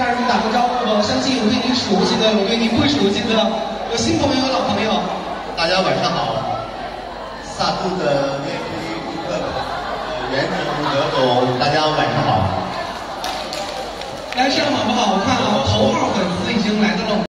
家人们打个招呼吧。我相信有对你熟悉的，有对你不熟悉的，有新朋友，有老朋友。 大家晚上好。萨杜的内部顾客，袁总、刘总，大家晚上好。 来上好不好？我看啊，头号粉丝已经来到了。